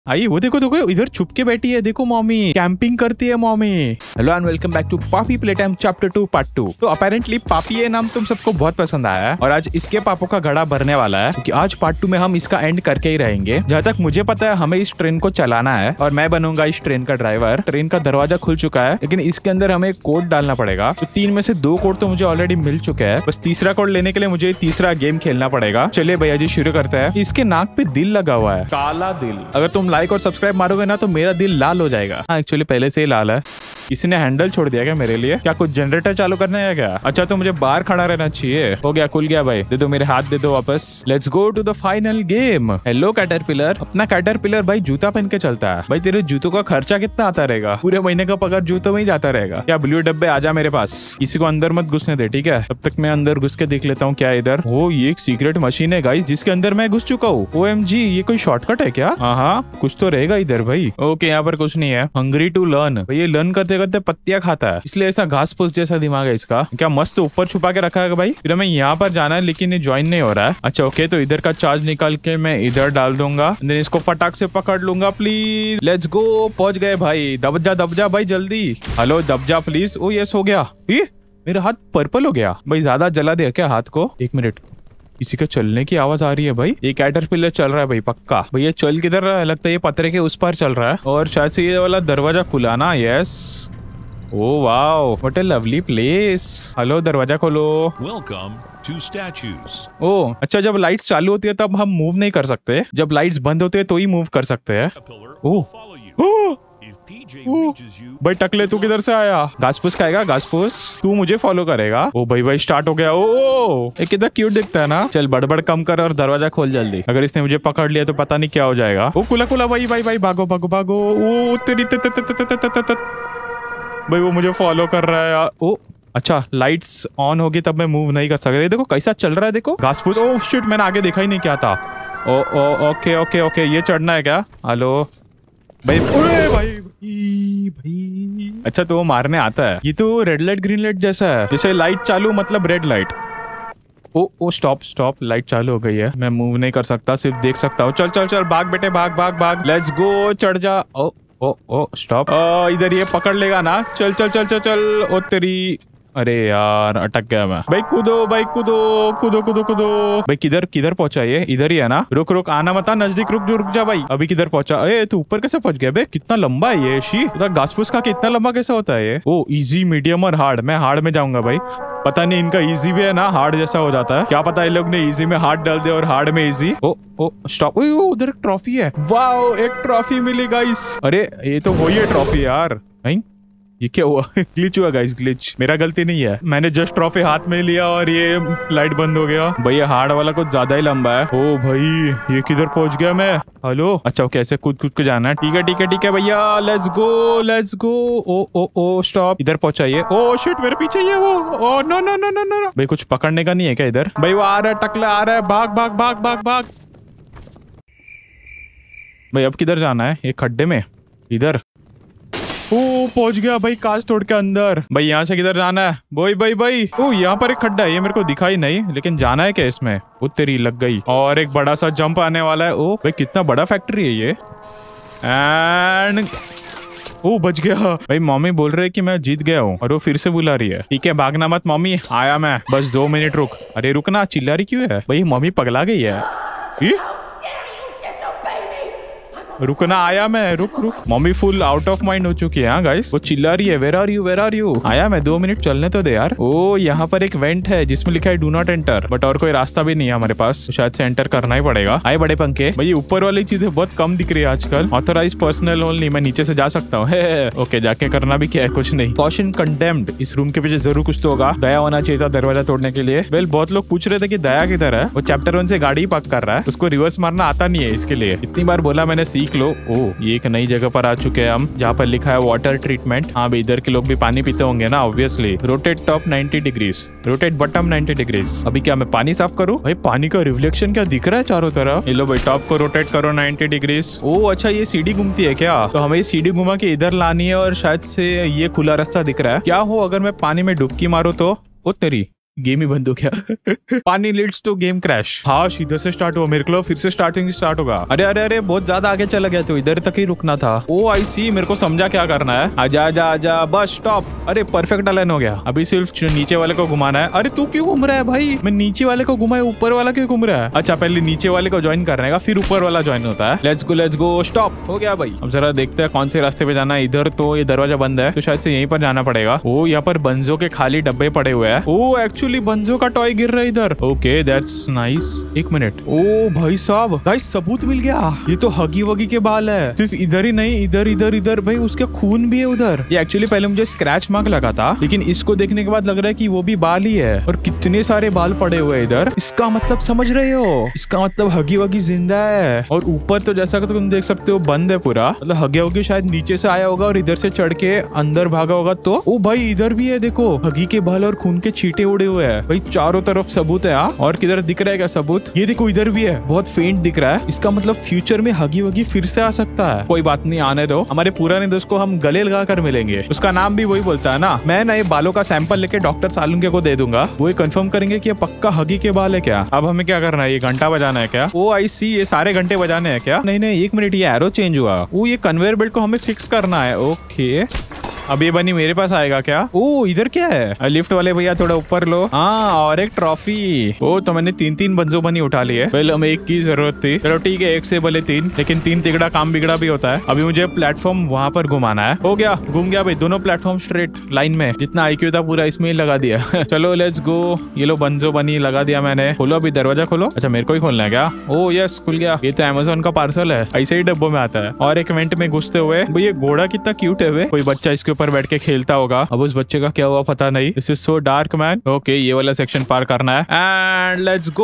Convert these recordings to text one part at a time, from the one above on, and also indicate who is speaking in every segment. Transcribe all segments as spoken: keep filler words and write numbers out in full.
Speaker 1: आई वो देखो देखो इधर छुप के बैठी है, देखो मम्मी कैंपिंग करती है mummy. Hello and welcome back to Poppy playtime chapter two part two. तो अपेरेंटली पापी ये नाम तुम सबको बहुत पसंद आया है और आज इसके पापों का घड़ा भरने वाला है, क्योंकि आज पार्ट टू में हम इसका एंड करके ही रहेंगे। जहाँ तक मुझे पता है हमें इस ट्रेन को चलाना है और मैं बनूंगा इस ट्रेन का ड्राइवर। ट्रेन का दरवाजा खुल चुका है, लेकिन इसके अंदर हमें कोड डालना पड़ेगा। तो तीन में से दो कोड तो मुझे ऑलरेडी मिल चुके हैं, बस तीसरा कोड लेने के लिए मुझे तीसरा गेम खेलना पड़ेगा। चलिए भैया जी शुरू करते हैं। इसके नाक पे दिल लगा हुआ है, काला दिल। अगर तुम लाइक और सब्सक्राइब मारोगे ना तो मेरा दिल लाल हो जाएगा। हाँ एक्चुअली पहले से ही लाल है। किसी ने हैंडल छोड़ दिया क्या मेरे लिए? क्या कुछ जनरेटर चालू करना है क्या? अच्छा तो मुझे बाहर खड़ा रहना चाहिए। हो गया, खुल गया भाई। दे दो मेरे हाथ, दे दो वापस। Let's go to the final game. Hello caterpillar. अपना कैटरपिलर भाई जूता पहन के चलता है। भाई तेरे जूतों का खर्चा कितना आता रहेगा? पूरे महीने का पगार जूतों में ही जाता रहेगा क्या? ब्लू डब्बे आजा मेरे पास। किसी को अंदर मत घुसने दे, ठीक है? तब तक मैं अंदर घुस के देख लेता हूँ क्या इधर। ओ ये एक सीक्रेट मशीन है गाइस, जिसके अंदर मैं घुस चुका हूँ। ओ एम जी, ये कोई शॉर्टकट है क्या? हाँ कुछ तो रहेगा इधर भाई। ओके यहाँ पर कुछ नहीं है। Hungry to learn. ये लर्न करते करते पत्तियां खाता है, इसलिए ऐसा घास फूस जैसा दिमाग है इसका। क्या मस्त ऊपर छुपा के रखा है भाई। फिर हमें यहाँ पर जाना है, लेकिन ये ज्वाइन नहीं हो रहा है। अच्छा ओके, तो इधर का चार्ज निकाल के मैं इधर डाल दूंगा, देन इसको फटाक से पकड़ लूंगा। Please let's go. पहुंच गए भाई। दब जा दब जा भाई जल्दी। हेलो दब जा प्लीज। ओ यस हो गया। ये मेरा हाथ पर्पल हो गया भाई। ज्यादा जला दिया क्या हाथ को? एक मिनट, किसी का चलने की आवाज आ रही है भाई। ये कैटरपिलर चल रहा है भाई पक्का। भाई ये चल किधर रहा है? लगता है ये पत्थर के उस पार चल रहा है। और शायद से ये वाला दरवाजा खुला ना। Yes. Oh wow, what a lovely place. Hello दरवाजा खोलो।
Speaker 2: Welcome to statues.
Speaker 1: ओह अच्छा, जब लाइट्स चालू होती है तब हम मूव नहीं कर सकते, जब लाइट्स बंद होती है तो ही मूव कर सकते हैं। ओह ओह भाई टकले तू किधर से आया? घास फूस खाएगा? घास फूस तू मुझे फॉलो करेगा? ओ भाई भाई स्टार्ट हो गया। ओ ये कितना क्यूट दिखता है ना। चल बड़बड़ कम कर और दरवाजा खोल जल्दी। अगर इसने मुझे पकड़ लिया तो पता नहीं क्या हो जाएगा। ओ कुला कुला भाई भाई भाई भागो भागो भागो। ओ तेरी भाई वो मुझे फॉलो कर रहा है यार। ओ अच्छा लाइट्स ऑन होगी तब मैं मूव नहीं कर सकता। देखो कैसा चल रहा है, देखो घास फूस। ओ शिट, मैंने आगे देखा ही नहीं क्या था। Oh oh okay okay okay, ये चढ़ना है क्या? हेलो भाई। भाई भाई भाई अच्छा तो वो मारने आता है। ये तो रेड लाइट ग्रीन लाइट जैसा है, जैसे लाइट चालू मतलब red light. Oh oh stop stop, light चालू हो गई है। मैं मूव नहीं कर सकता, सिर्फ देख सकता हूँ। चल चल चल भाग बेटे भाग भाग भाग। लेट्स गो, चढ़ जा। Oh oh oh stop. इधर ये पकड़ लेगा ना। चल चल चल चल चल। ओ तेरी, अरे यार अटक गया मैं। भाई कूदो भाई कूदो कूदो कूदो कूदो। भाई किधर किधर पहुंचा ये? इधर ही है ना? रुक रुक, आना मत नजदीक, रुक जो रुक जा भाई। अभी किधर पहुंचा? अरे तू ऊपर कैसे पहुंच गया बे? कितना लंबा है ये शी। घास फूस खा के इतना लंबा कैसे होता है ये? ओ इजी मीडियम और हार्ड। मैं हार्ड में जाऊंगा भाई। पता नहीं इनका इजी भी है ना हार्ड जैसा हो जाता है क्या पता। ये लोग ने इजी में हार्ड डाल दिया और हार्ड में इजी। ओ ओ स्टॉप। उधर एक ट्रॉफी है। वाओ एक ट्रॉफी मिली गाइस। अरे ये तो वही है ट्रॉफी यार। नहीं ये क्या हुआ? ग्लिच हुआ गाइस, ग्लिच। मेरा गलती नहीं है, मैंने जस्ट ट्रॉफी हाथ में लिया और ये लाइट बंद हो गया। भैया हार्ड वाला कुछ ज्यादा ही लंबा है। ओ भाई ये किधर पहुंच गया मैं? हेलो अच्छा ओके, ऐसे कूद कूद के जाना है। ठीक है ठीक है ठीक है भैया, let's go let's go. Oh oh oh stop, इधर पहुंचाइए। ओ शिट मेरे पीछे ही है वो। Oh no no no no no. भाई कुछ पकड़ने का नहीं है क्या इधर? भाई वो आ रहा है, टकला आ रहा है। भाग भाग भाग भाग भाग। भाई अब किधर जाना है? एक खड्डे में इधर। ओ पहुंच गया भाई, कांच तोड़ के अंदर। भाई यहाँ से किधर जाना है? भाई भाई भाई ओ यहाँ पर एक खड्डा है, ये मेरे को दिखाई नहीं, लेकिन जाना है क्या इसमें? वो तेरी लग गई। और एक बड़ा सा जंप आने वाला है। ओ भाई कितना बड़ा फैक्ट्री है ये। एंड ओ बच गया भाई। मम्मी बोल रहे कि मैं जीत गया हूँ और वो फिर से बुला रही है। ठीक है भागना मत मम्मी, आया मैं, बस दो मिनट रुक। अरे रुकना, चिल्ला रही क्यों है भाई? मम्मी पगला गई है। ये? रुकना, आया मैं, रुक रुक। Mummy full out of mind हो चुकी है। हाँ गाइस वो चिल्ला रही है, where are you where are you. आया मैं, दो मिनट चलने तो दे यार। ओ यहाँ पर एक वेंट है जिसमें लिखा है डू नॉट एंटर, बट और कोई रास्ता भी नहीं है हमारे पास, तो शायद से एंटर करना ही पड़ेगा। आए बड़े पंखे। भाई ऊपर वाली चीजें बहुत कम दिख रही है आजकल। Authorize personnel only. मैं नीचे से जा सकता हूँ। ओके जाके करना भी क्या है, कुछ नहीं। Caution condemned. इस रूम के पीछे जरूर कुछ तो होगा। दया होना चाहिए था दरवाजा तोड़ने के लिए। वेल बहुत लोग पूछ रहे थे कि दया किधर है। वो चैप्टर वन से गाड़ी पार्क कर रहा है, उसको रिवर्स मारना आता नहीं है, इसके लिए इतनी बार बोला मैंने सीख लो। ओ एक नई जगह पर आ चुके हैं हम, जहाँ पर लिखा है वाटर ट्रीटमेंट। हाँ भाई इधर के लोग भी पानी पीते होंगे ना obviously. Rotate top ninety degrees, rotate bottom ninety degrees. अभी क्या मैं पानी साफ करूँ? भाई पानी का रिफ्लेक्शन क्या दिख रहा है चारों तरफ। ये लो भाई टॉप को रोटेट करो नाइंटी डिग्रीज। ओ अच्छा ये सीढ़ी घूमती है क्या? तो हमें सीढ़ी घुमा के इधर लानी है और शायद से ये खुला रास्ता दिख रहा है। क्या हो अगर मैं पानी में डुबकी मारूं तो? ओ तेरी गेम ही बंद हो गया। पानी लीड्स टू गेम क्रैश। हाँ इधर से स्टार्ट हुआ, मेरे को फिर से स्टार्टिंग स्टार्ट होगा। अरे अरे अरे बहुत ज्यादा आगे चला गया, तो इधर तक ही रुकना था। ओ आई सी, मेरे को समझा क्या करना है। आजा आजा आजा, बस स्टॉप। अरे परफेक्ट अलाइन हो गया। अभी सिर्फ नीचे वाले को घुमाना है। अरे तू क्यों घूम रहा है भाई? मैं नीचे वाले को घुमाए, ऊपर वाला क्यों घूम रहा है? अच्छा पहले नीचे वाले को ज्वाइन करने का, फिर ऊपर वाला ज्वाइन होता है। Let's go let's go, stop हो गया भाई। अब जरा देखते हैं कौन से रास्ते पे जाना है। इधर तो ये दरवाजा बंद है, तो शायद से यहीं पर जाना पड़ेगा। ओ यहाँ पर बंजो के खाली डब्बे पड़े हुए हैं। ओ एक्चुअली बंजो का टॉय गिर रहा है इधर। Okay that's nice. एक मिनट, ओ भाई साहब गाइस सबूत मिल गया। ये तो हगी वगी के बाल है, सिर्फ इधर ही नहीं, इधर इधर इधर भाई उसका खून भी है उधर। ये एक्चुअली पहले मुझे स्क्रैच मार्क लगा था, लेकिन इसको देखने के बाद लग रहा है कि वो भी बाल ही है। और कितने सारे बाल पड़े हुए हैं इधर। इसका मतलब समझ रहे हो, इसका मतलब हगी वगी जिंदा है। और ऊपर तो जैसा कि तुम देख सकते हो बंद है पूरा, मतलब हगी वगी शायद नीचे से आया होगा और इधर से चढ़ के अंदर भागा होगा। तो ओ भाई इधर भी है, देखो हगी के बाल और खून के छींटे उड़े हुए हैं भाई। चारों तरफ सबूत है। और किधर दिख रहा है क्या सबूत? ये देखो इधर भी है, बहुत फेंट दिख रहा है। इसका मतलब फ्यूचर में हगी वगी फिर से आ सकता है। कोई बात नहीं, आने दो। हमारे पुराने दोस्त को हम गले लगा कर मिलेंगे। उसका नाम भी वही बोलता है ना। मैं ना ये बालों का सैंपल लेके डॉक्टर सालुंके को दे दूंगा, वो कंफर्म करेंगे कि ये पक्का हगी के बाल है क्या। अब हमें क्या करना है? ये घंटा बजाना है क्या? ओ आई सी, ये सारे घंटे बजाने हैं क्या? नहीं नहीं एक मिनट, ये एरो चेंज हुआ। ओ ये कन्वेयर बेल्ट को हमें फिक्स करना है। ओके अब ये बनी मेरे पास आएगा क्या? ओ इधर क्या है? लिफ्ट वाले भैया थोड़ा ऊपर लो। हाँ और एक ट्रॉफी। ओ तो मैंने तीन तीन बंजो बनी उठा ली है। पहले हमें एक की जरूरत थी, चलो ठीक है एक से भले तीन, लेकिन तीन तिगड़ा काम बिगड़ा भी होता है। अभी मुझे प्लेटफॉर्म वहाँ पर घुमाना है। हो गया, घूम गया भाई, दोनों प्लेटफॉर्म स्ट्रेट लाइन में। जितना आईक्यू था पूरा इसमें ही लगा दिया। चलो लेट्स गो। ये लो बंजो बनी लगा दिया मैंने। खोलो अभी दरवाजा खोलो। अच्छा मेरे को ही खोलना है क्या? ओ यस खुल गया। ये तो अमेज़न का पार्सल है, ऐसे ही डब्बों में आता है। और एक इवेंट में घुसते हुए भाई ये घोड़ा कितना क्यूट है। कोई बच्चा इसके ऊपर बैठ के खेलता होगा। अब उस बच्चे का क्या हुआ पता नहीं। This is so dark man. Okay ये वाला सेक्शन पार करना है एंड लेट्स गो।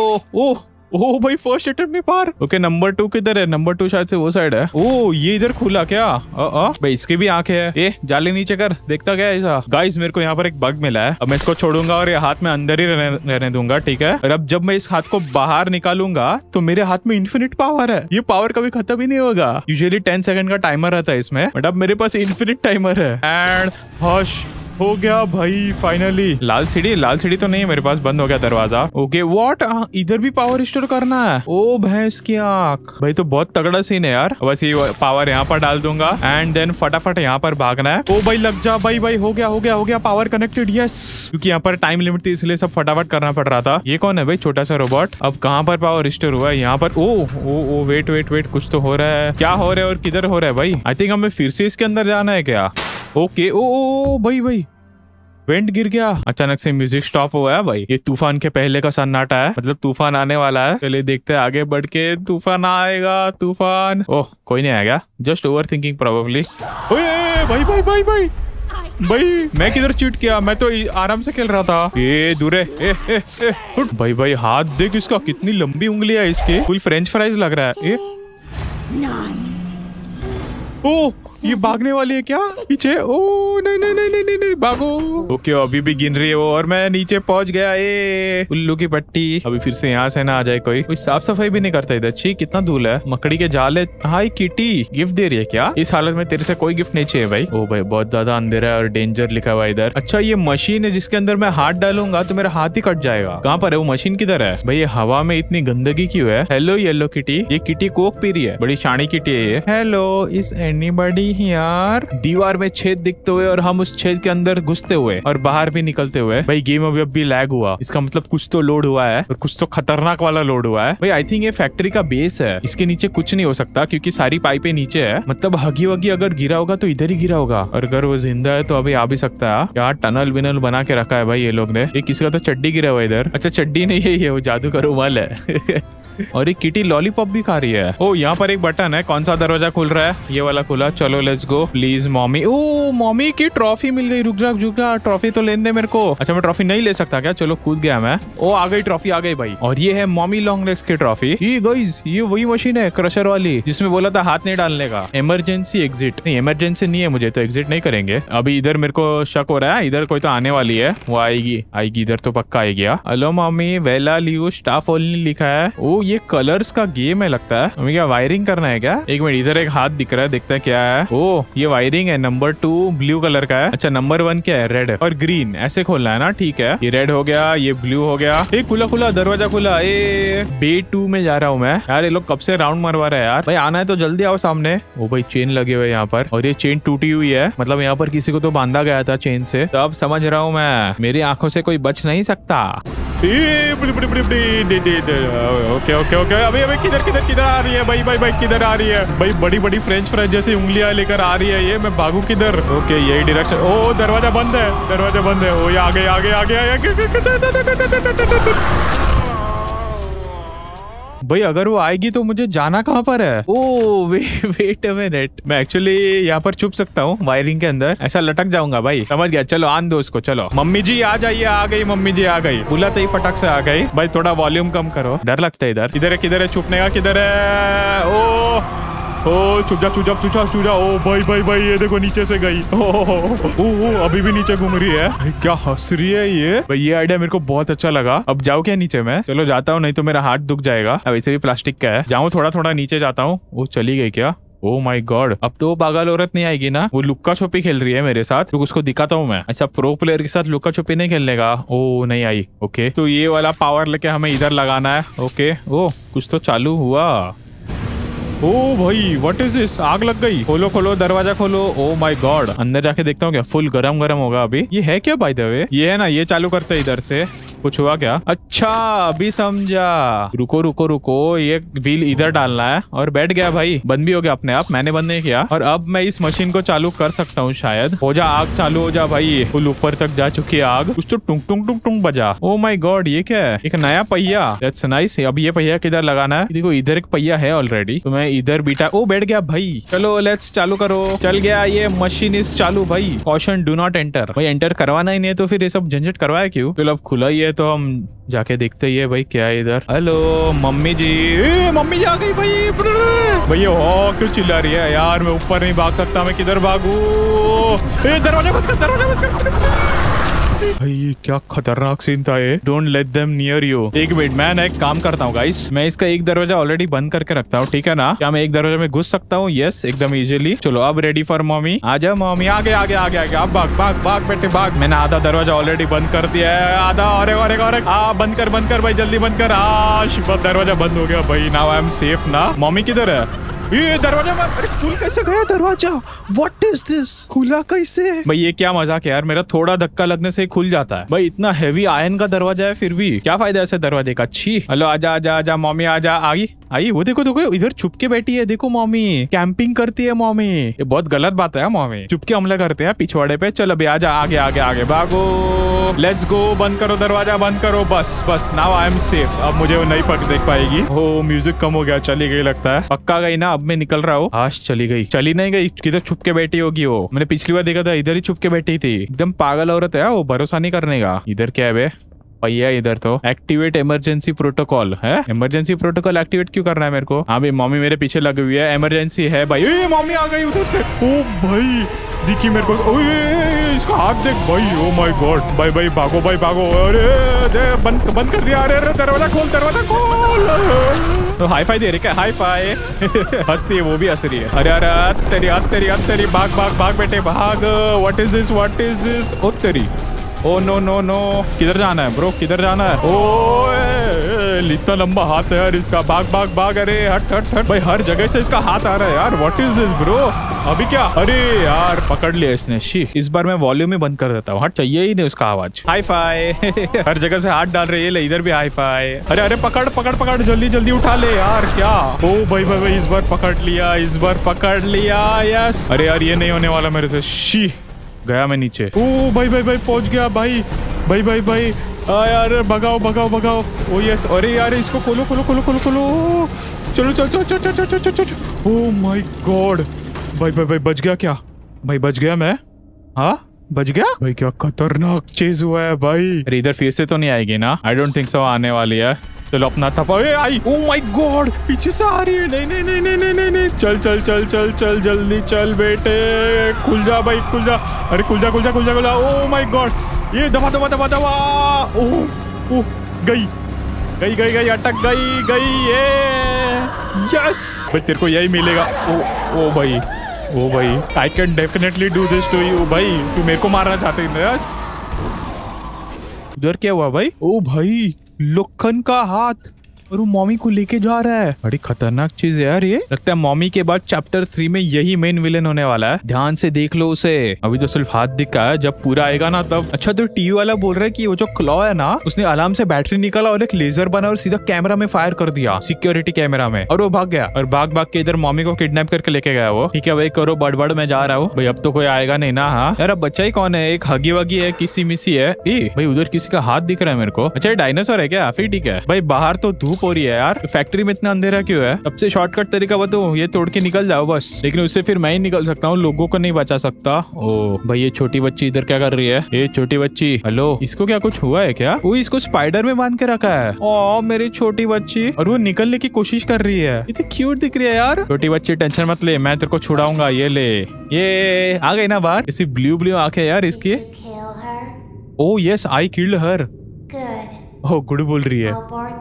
Speaker 1: ओह ओह भाई फर्स्ट अटेम्प्ट में पार। ओके नंबर टू किधर है? नंबर टू शायद से वो साइड है। ओ ये इधर खुला क्या? आ, आ, भाई इसके भी आंखें है। ए जाले नीचे कर, देखता क्या है ऐसा? गाइस मेरे को यहाँ पर एक बग मिला है। अब मैं इसको छोड़ूंगा और ये हाथ में अंदर ही रहने, रहने दूंगा, ठीक है? और अब जब मैं इस हाथ को बाहर निकालूंगा तो मेरे हाथ में इन्फिनिट पावर है। ये पावर कभी खत्म ही नहीं होगा। यूजुअली टेन सेकंड का टाइमर रहता है इसमें, बट अब मेरे पास इन्फिनिट टाइमर है। एंड हश हो गया भाई फाइनली। लाल सीढ़ी, लाल सीढ़ी तो नहीं है मेरे पास, बंद हो गया दरवाजा। ओके व्हाट, इधर भी पावर रिस्टोर करना है। ओ भैंस की आंख, भाई तो बहुत तगड़ा सीन है यार। बस ये पावर यहाँ पर डाल दूंगा एंड देन फटाफट यहाँ पर भागना है। ओ भाई लग जा भाई, भाई हो गया हो गया हो गया, पावर कनेक्टेड। यस, क्योंकि यहाँ पर टाइम लिमिट थी इसलिए सब फटाफट करना पड़ रहा था। ये कौन है भाई? छोटा सा रोबोट। अब कहाँ पर पावर रिस्टोर हुआ है? यहाँ पर। Oh oh oh wait wait wait, कुछ तो हो रहा है। क्या हो रहा है और किधर हो रहा है भाई? आई थिंक हमें फिर से इसके अंदर जाना है क्या? ओके ओ ओ भाई भाई वेंट गिर गया। अचानक से म्यूजिक स्टॉप हुआ है भाई। ये तूफान के पहले का सन्नाटा है, मतलब तूफान आने वाला है। चलिए देखते हैं आगे बढ़ के। तूफान आएगा, तूफान। ओह कोई नहीं आएगा, जस्ट ओवर थिंकिंग प्रोबेबली। भाई भाई भाई भाई भाई मैं किधर चीट किया? मैं तो आराम से खेल रहा था। ए दूर है। ए, ए, ए, भाई भाई हाथ देख इसका, कितनी लंबी उंगली है इसकी, फुल फ्रेंच फ्राइज लग रहा है। ए? ओ ये भागने वाली है क्या पीछे? ओ नहीं नहीं नहीं नहीं नहीं भागो। ओके अभी भी गिन रही है वो और मैं नीचे पहुंच गया। ए उल्लू की पट्टी। अभी फिर से यहाँ से ना आ जाए कोई। कोई साफ सफाई भी नहीं करता इधर। छी कितना धूल है। मकड़ी के जाले। हाय किटी, गिफ्ट दे रही है क्या? इस हालत में तेरे से कोई गिफ्ट नहीं चाहिए भाई। ओ भाई बहुत ज्यादा अंधेरा है और डेंजर लिखा हुआ इधर। अच्छा ये मशीन है जिसके अंदर मैं हाथ डालूंगा तो मेरा हाथ ही कट जाएगा। कहाँ पर है वो मशीन? किधर है भाई? ये हवा में इतनी गंदगी क्यों है? Hello yellow kitty. ये किटी कोक पी रही है, बड़ी शानी किटी है ये। हेलो इस एनीबॉडी हियर? दीवार में छेद दिखते हुए और हम उस छेद के अंदर घुसते हुए और बाहर भी निकलते हुए। भाई गेम अभी अभी लैग हुआ, इसका मतलब कुछ तो लोड हुआ है और कुछ तो खतरनाक वाला लोड हुआ है। भाई आई थिंक ये फैक्ट्री का बेस है, इसके नीचे कुछ नहीं हो सकता क्योंकि सारी पाइपें नीचे है। मतलब हगी वगी अगर गिरा होगा तो इधर ही गिरा होगा और अगर वो जिंदा है तो अभी आ भी सकता है। यार टनल विनल बना के रखा है भाई ये लोग ने। ये किसी का तो चड्डी गिरा हुआ इधर। अच्छा चड्डी नहीं है ये, वो जादू का रुमाल है। और एक किटी लॉलीपॉप भी खा रही है। ओ यहाँ पर एक बटन है, कौन सा दरवाजा खुल रहा है? ये वाला खुला। चलो let's go. Please Mommy. Oh Mommy की ट्रॉफी मिल गई। रुक जा रुक जा, ट्रॉफी तो लेने दे मेरे को। अच्छा मैं ट्रॉफी नहीं ले सकता क्या? चलो कूद गया मैं। ओ आ गई ट्रॉफी, आ गई भाई। और ये है मॉमी लॉन्ग लेग्स की ट्रॉफी। ये गाइस ये वही मशीन है क्रशर वाली जिसमें बोला था हाथ नहीं डालने का। Emergency exit. नहीं इमरजेंसी नहीं है मुझे तो एग्जिट नहीं करेंगे। अभी इधर मेरे को शक हो रहा है, इधर कोई तो आने वाली है। वो आएगी आएगी इधर तो पक्का आएगी। हेलो मॉमी, वेला लियो स्टाफ ओनली लिखा है। ओ ये कलर्स का गेम है लगता है। हमें क्या वायरिंग करना है क्या? एक मिनट, इधर एक हाथ दिख रहा है, देखते हैं क्या है। ओ ये वायरिंग है। नंबर टू ब्लू कलर का है। अच्छा नंबर वन क्या है? रेड और ग्रीन ऐसे खोलना है ना। ठीक है, ये रेड हो गया, ये ब्लू हो गया। ए खुला खुला दरवाजा खुला। ए बे टू में जा रहा हूँ मैं। यार ये लोग कब से राउंड मरवा रहे हैं यार। भाई आना है तो जल्दी आओ सामने। ओ भाई चेन लगे हुए यहाँ पर, और ये चेन टूटी हुई है, मतलब यहाँ पर किसी को तो बांधा गया था चेन से। तो अब समझ रहा हूँ मैं, मेरी आंखों से कोई बच नहीं सकता। Okay okay okay. अभी अभी किधर किधर किधर आ रही है भाई? भाई भाई किधर आ रही है भाई? बड़ी बड़ी फ्रेंच फ्राइज जैसी उंगलियां लेकर आ रही है ये। मैं भागू किधर? ओके यही डायरेक्शन। ओ दरवाजा बंद है, दरवाजा बंद है। ओ ये आगे आगे आगे भाई। अगर वो आएगी तो मुझे जाना कहाँ पर है? Oh way, wait a minute, मैं एक्चुअली यहाँ पर छुप सकता हूँ वायरिंग के अंदर। ऐसा लटक जाऊंगा भाई। समझ गया, चलो आन दो उसको। चलो मम्मी जी आ जाइए। आ गई मम्मी जी, आ गई। बुलाते ही फटक से आ गई। भाई थोड़ा वॉल्यूम कम करो, डर लगता है इधर। इधर है, किधर है? छुपने का किधर है? ओ ओ छुप जा छुप जा छुप जा छुप जा। ओ भाई भाई भाई ये देखो नीचे से गई। ओ, ओ, ओ अभी भी नीचे घूम रही है। क्या हंस रही है ये भाई। ये आइडिया मेरे को बहुत अच्छा लगा। अब जाओ क्या नीचे में? चलो जाता हूँ, नहीं तो मेरा हाथ दुख जाएगा। अब इसे भी प्लास्टिक का है। जाऊँ थोड़ा थोड़ा नीचे जाता हूँ। वो चली गई क्या? ओ माय गॉड, अब तो पागल औरत नहीं आएगी ना। वो लुक्का छुपी खेल रही है मेरे साथ, तो उसको दिखाता हूँ मैं। अच्छा प्रो प्लेयर के साथ लुक्का छुपी नहीं खेलने का। ओ नहीं आई। ओके तो ये वाला पावर लेके हमें इधर लगाना है। ओके ओ कुछ तो चालू हुआ। ओ भाई व्हाट इज दिस? आग लग गई। खोलो खोलो दरवाजा खोलो। ओ माय गॉड, अंदर जाके देखता हूँ क्या फुल गरम गरम होगा अभी। ये है क्या बाय द वे? ये है ना, ये चालू करते हैं इधर से। कुछ हुआ क्या? अच्छा अभी समझा। रुको रुको रुको, ये व्हील इधर डालना है और बैठ गया भाई। बंद भी हो गया अपने आप, मैंने बंद नहीं किया। और अब मैं इस मशीन को चालू कर सकता हूँ शायद। हो जा आग चालू हो जा भाई। फुल ऊपर तक जा चुकी है आग। कुछ तो टुंग टुंग टुंग टुंग बजा। ओ माय गॉड ये क्या है? एक नया पहिया। That's nice. अब ये पहिया किधर लगाना है? देखो इधर एक पहिया है ऑलरेडी, तो मैं इधर बीटा। ओ बैठ गया भाई। चलो लेट्स चालू करो। चल गया ये मशीन इज चालू भाई। Caution do not enter. भाई एंटर करवाना ही नहीं है तो फिर ये सब झंझट करवाया क्यों? चलो अब खुला ही है तो हम जाके देखते ही है भाई क्या है इधर। Hello mummy ji. ए, मम्मी जी आ गई भाई। भैया हो क्यों चिल्ला रही है यार? मैं ऊपर नहीं भाग सकता, मैं किधर भागू? दरवाजा बंद कर, दरवाजा बंद कर। भाई क्या खतरनाक सीन था ये। Don't let them near you. एक मिनट मैं ना एक काम करता हूँ गाइस, मैं इसका एक दरवाजा ऑलरेडी बंद करके रखता हूँ, ठीक है ना? क्या मैं एक दरवाजे में घुस सकता हूँ? यस एकदम इजीली। चलो अब रेडी फॉर मम्मी। आजा मम्मी, आगे आगे आगे आगे। अब भाग भाग भाग बेटे भाग। मैंने आधा दरवाजा ऑलरेडी बंद कर दिया है। आधा और और और आ बंद कर बंद कर भाई, जल्दी बंद कर। आ शिव दरवाजा बंद हो गया भाई। नाउ आई एम सेफ ना। मम्मी किधर है? ये दरवाजा बंद। अरे खुल कैसे गया दरवाजा? What is this? खुला कैसे? भाई ये क्या मजाक है यार, मेरा थोड़ा धक्का लगने से खुल जाता है भाई। इतना हेवी आयरन का दरवाजा है फिर भी क्या फायदा ऐसे दरवाजे का। अच्छी हेलो आजा आजा आजा मम्मी आजा। आई आई वो देखो देखो इधर छुप के बैठी है। देखो मम्मी कैंपिंग करती है मम्मी। ये बहुत गलत बात है मम्मी, छुप के हमला करते हैं पिछवाड़े पे। चल अभी आजा आगे आगे आगे भागो। Let's go. बंद करो दरवाजा बंद करो। बस बस नाउ आई एम सेफ। अब मुझे वो नहीं पक देख पाएगी। ओ म्यूजिक कम हो गया, चली गई लगता है। पक्का गई ना? अब मैं निकल रहा हूँ। आज चली गई। चली नहीं गई, किधर छुप के बैठी होगी वो। मैंने पिछली बार देखा था इधर ही छुप के बैठी थी। एकदम पागल औरत है वो, भरोसा नहीं करने का। इधर क्या है बे? भैया इधर तो एक्टिवेट इमरजेंसी प्रोटोकॉल है। इमरजेंसी प्रोटोकॉल एक्टिवेट क्यों करना है मेरे को? हाँ भाई मम्मी मेरे पीछे लगी हुई है, इमरजेंसी है भाई। ए, मम्मी आ गई उधर से। ओ भाई दिखी मेरे को। ओए इसका हाथ देख भाई। ओ माय गॉड भाई भाई भागो भाई भागो। अरे दे बंद बंद कर दिया। अरे दरवाजा खोल दरवाजा खोल। तो हाई फाई दे रही क्या? हाई फाई हंसती है वो भी हंस रही है। अरे अरे तेरी हाथ तेरी हाथ तेरी। भाग भाग भाग बेटे भाग। What is this what is this? ओ तेरी। Oh no no no. किधर जाना है ब्रो? किधर जाना है? ओ इतना लंबा हाथ है यार इसका। भाग भाग भाग। अरे हट हट हट भाई, हर जगह से इसका हाथ आ रहा है यार। What is this bro? अभी क्या? अरे यार पकड़ लिया इसने। शी इस बार मैं वॉल्यूम ही बंद कर देता हूँ। हट चाहिए ही नहीं उसका आवाज। हाई फाई हर जगह से हाथ डाल रही है। ले इधर भी हाई फाई। अरे अरे पकड़ पकड़ पकड़ जल्दी जल्दी उठा ले यार। क्या? ओ भाई भाई भाई इस बार पकड़ लिया, इस बार पकड़ लिया। यस। अरे यार ये नहीं होने वाला मेरे से। शी गया मैं नीचे। ओ भाई भाई भाई पहुंच गया भाई भाई भाई भाई। आ यार भगाओ भगाओ भगाओ। Oh yes. अरे यार इसको खोलो खोलो खोलो खोलो खोलो। चलो चलो चलो चलो चलो चलो चलो चलो। ओ माय गॉड भाई भाई भाई बच गया क्या? भाई बच गया मैं। हाँ बच गया भाई। क्या खतरनाक चीज हुआ है भाई। अरे इधर फिर से तो नहीं आएगी ना? आई डोंट थिंक सो आने वाली है। चलो अपना थपा। ए आई। ओ माय गॉड पीछे से आ रही है। नहीं नहीं नहीं नहीं नहीं नहीं। चल चल चल चल चल जल्दी चल बेटे। खुल जा भाई खुल जा। अरे खुल जा खुल जा खुल जा खुल जा। ओ माय गॉड ये दबा दबा दबा दबा। ओह ओह गई गई गई गई अटक गई गई ये यस भाई तेरे को यही मिलेगा। ओ ओ भाई ओ भाई I can definitely do this to you भाई। तू मेरे को मारना चाहते हैं? उधर क्या हुआ भाई? ओ भाई लोखन का हाथ और वो मॉमी को लेके जा रहा है। बड़ी खतरनाक चीज है यार ये। लगता है मॉमी के बाद चैप्टर थ्री में यही मेन विलेन होने वाला है। ध्यान से देख लो उसे। अभी तो सिर्फ हाथ दिखा है, जब पूरा आएगा ना तब। अच्छा तो टीवी वाला बोल रहा है कि वो जो क्लॉ है ना उसने अलार्म से बैटरी निकाला और एक लेजर बना और सीधा कैमरा में फायर कर दिया, सिक्योरिटी कैमरा में, और वो भाग गया। और भाग भाग के इधर मॉमी को किडनैप करके लेके गया वो। ठीक है भाई करो बड़बड़, मैं जा रहा हूँ भाई। अब तो कोई आएगा नहीं ना। हाँ यार अब बच्चा ही कौन है? एक हगी वगी है, किसी मिसी है। ए भाई उधर किसी का हाथ दिख रहा है मेरे को। अच्छा ये डायनासोर है क्या? फिर ठीक है भाई। बाहर तो धूप हो रही है यार, फैक्ट्री में इतना अंधेरा क्यों है? सबसे शॉर्टकट तरीका बताओ, ये तोड़ के निकल जाओ बस। लेकिन उससे फिर मैं ही निकल सकता हूँ, लोगों को नहीं बचा सकता। ओ भाई ये छोटी बच्ची इधर क्या कर रही है? ये छोटी बच्ची हेलो, इसको क्या कुछ हुआ है क्या? वो इसको स्पाइडर में बांध के रखा है। ओ मेरी छोटी बच्ची, और वो निकलने की कोशिश कर रही है। इतनी क्यूट दिख रही है यार। छोटी बच्ची टेंशन मत ले, मैं तेरे को छुड़ाऊंगा। ये ले, ये आ गई ना बाहर। ऐसी ब्लू ब्लू आंखें यार इसकी। Oh yes I killed her. Oh good बोल रही है।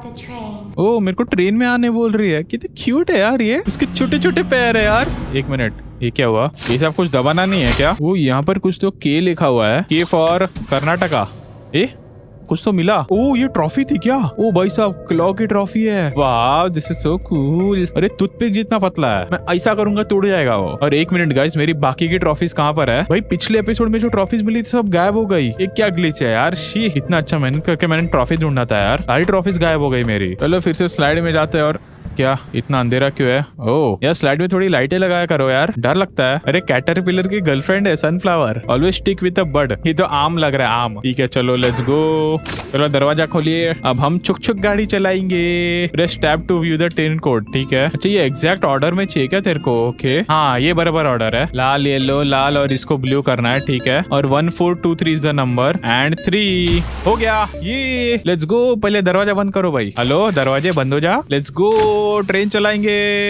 Speaker 1: ओ मेरे को ट्रेन में आने बोल रही है। कितनी क्यूट है यार ये। इसके छोटे छोटे पैर है यार। एक मिनट, ये क्या हुआ? ये सब कुछ दबाना नहीं है क्या? वो यहाँ पर कुछ तो के लिखा हुआ है, के फॉर कर्नाटका। ए कुछ तो मिला। ओ ये ट्रॉफी थी क्या? ओ भाई साहब क्लॉ की ट्रॉफी है। वाह दिस इज सो कूल। अरे टूथपिक जितना पतला है, मैं ऐसा करूंगा टूट जाएगा वो। और एक मिनट गाइस, मेरी बाकी की ट्रॉफीज कहाँ पर है? भाई पिछले एपिसोड में जो ट्रॉफीज मिली थी सब गायब हो गई। ये क्या ग्लिच है यार? शी इतना अच्छा मेहनत करके मैंने ट्रॉफी ढूंढा था यार, सारी ट्रॉफीज गायब हो गई मेरी। चलो फिर से स्लाइड में जाते हैं। और क्या इतना अंधेरा क्यों है? ओ यार स्लाइड में थोड़ी लाइटें लगाया करो यार, डर लगता है। अरे कैटरपिलर की गर्लफ्रेंड है sunflower, always stick with a bird. ये तो आम लग रहा है, आम। ठीक है चलो लेट्स गो। चलो दरवाजा खोलिए, अब हम छुक छुक गाड़ी चलाएंगे। Press tab to view the train code. ठीक है। अच्छा ये एग्जैक्ट ऑर्डर में चाहिए क्या तेरे को? ओके हाँ ये बराबर ऑर्डर है। लाल येलो लाल और इसको ब्लू करना है। ठीक है। और one four two three is the number and three हो गया। ये लेट्स गो। पहले दरवाजा बंद करो भाई। हेलो दरवाजे बंद हो जा। लेट्स गो ट्रेन चलाएंगे।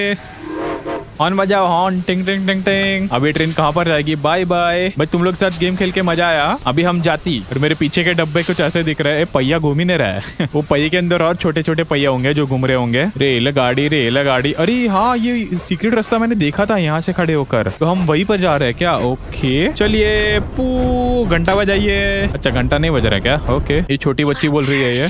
Speaker 1: हॉर्न बजाओ, हॉर्न। टिंग टिंग टिंग टिंग। अभी ट्रेन कहाँ पर जाएगी? Bye bye. भाई तुम लोग के साथ गेम खेल के मजा आया। अभी हम जाती। और मेरे पीछे के डब्बे कुछ ऐसे दिख रहे हैं। पहिया घूम ही नहीं रहा है। वो पहिए के अंदर और छोटे छोटे पहिया होंगे जो घूम रहे होंगे। रेल गाड़ी रेल गाड़ी। अरे हाँ ये सीक्रेट रास्ता मैंने देखा था यहाँ से खड़े होकर, तो हम वहीं पर जा रहे हैं क्या? ओके चलिए। पू घंटा बजाइए। अच्छा घंटा नहीं बज रहा क्या? ओके ये छोटी बच्ची बोल रही है ये।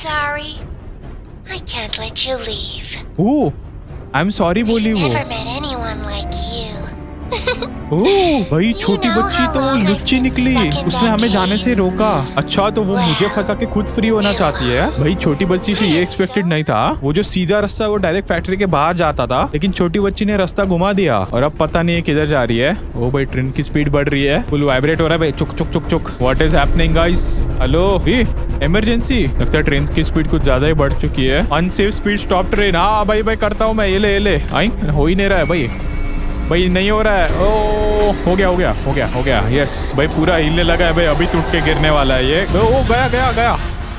Speaker 3: I can't let you leave.
Speaker 1: Oh I am sorry बोली वो।
Speaker 3: Never met anyone like you.
Speaker 1: ओह भाई छोटी बच्ची तो लुच्ची निकली, उसने हमें जाने से रोका। अच्छा तो वो मुझे फंसा के खुद फ्री होना चाहती है। भाई छोटी बच्ची से ये एक्सपेक्टेड नहीं था। वो जो सीधा रास्ता वो डायरेक्ट फैक्ट्री के बाहर जाता था, लेकिन छोटी बच्ची ने रास्ता घुमा दिया और अब पता नहीं है किधर जा रही है। ओ भाई ट्रेन की स्पीड बढ़ रही है, फुल वाइब्रेट हो रहा है भाई। चुक चुक चुक चुक। What is happening guys? Hello emergency. लगता है ट्रेन की स्पीड कुछ ज्यादा ही बढ़ चुकी है। Unsafe speed stop train. हाँ भाई भाई करता हूँ मैं। ये ले ये ले। आई हो ही नहीं रहा है भाई। भाई नहीं हो रहा है। ओ हो गया हो गया हो गया हो गया। यस भाई पूरा हिलने लगा है भाई। अभी टूट के गिरने वाला है ये। ओ गया गया गया।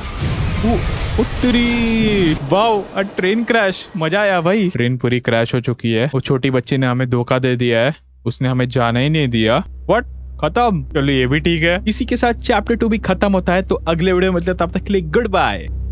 Speaker 1: उत्तरी वाओ अ ट्रेन क्रैश। मजा आया भाई। ट्रेन पूरी क्रैश हो चुकी है। वो छोटी बच्ची ने हमें धोखा दे दिया है, उसने हमें जाना ही नहीं दिया। व्हाट खत्म? चलो ये भी ठीक है। इसी के साथ चैप्टर टू भी खत्म होता है। तो अगले वीडियो में मतलब तब तक के लिए गुड बाय।